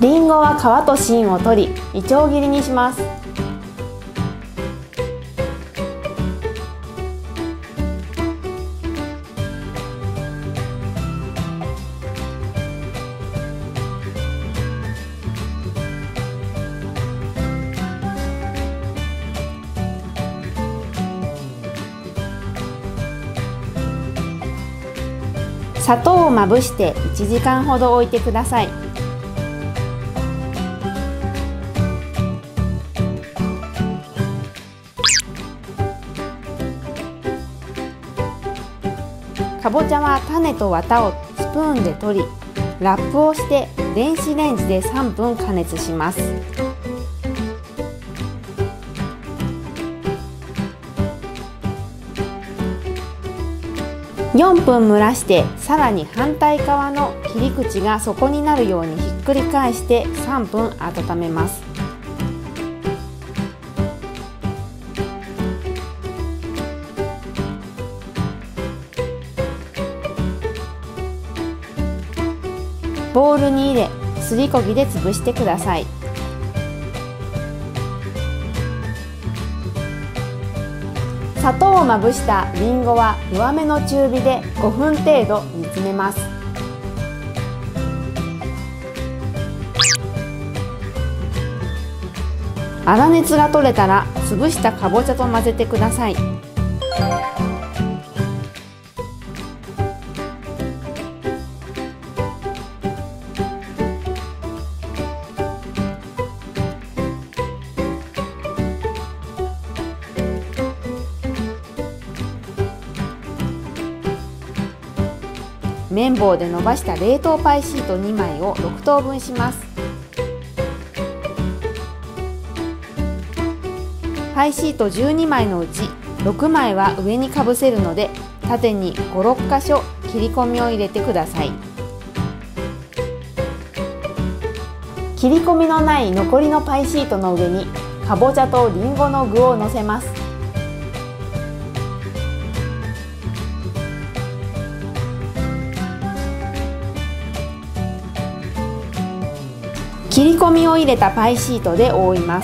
りんごは皮と芯を取り、いちょう切りにします。砂糖をまぶして1時間ほど置いてください。かぼちゃは種と綿をスプーンで取り、ラップをして電子レンジで3分加熱します。4分蒸らして、さらに反対側の切り口が底になるようにひっくり返して3分温めます。ボウルに入れ、すりこぎで潰してください。砂糖をまぶしたりんごは弱めの中火で5分程度煮詰めます。粗熱が取れたら潰したかぼちゃと混ぜてください。綿棒で伸ばした冷凍パイシート2枚を6等分します。パイシート12枚のうち6枚は上にかぶせるので、縦に5、6箇所切り込みを入れてください。切り込みのない残りのパイシートの上にかぼちゃとりんごの具をのせます。切り込みを入れたパイシートで覆います。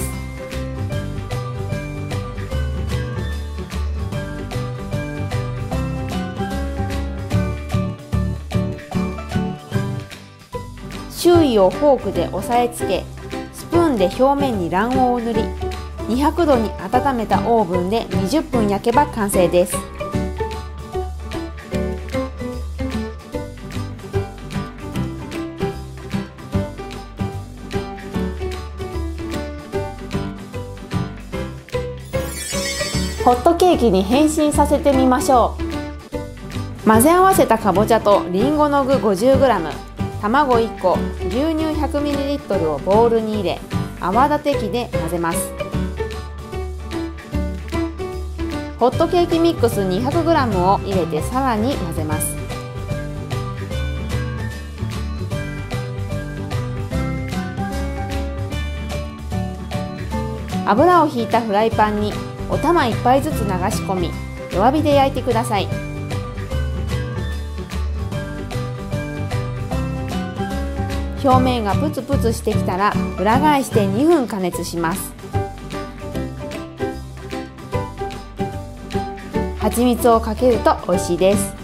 周囲をフォークで押さえつけ、スプーンで表面に卵黄を塗り、200度に温めたオーブンで20分焼けば完成です。ホットケーキに変身させてみましょう。混ぜ合わせたかぼちゃとりんごの具 50g、 卵1個、牛乳 100ml をボウルに入れ、泡立て器で混ぜます。ホットケーキミックス 200g を入れてさらに混ぜます。油をひいたフライパンにお玉1杯ずつ流し込み、弱火で焼いてください。表面がプツプツしてきたら裏返して2分加熱します。蜂蜜をかけると美味しいです。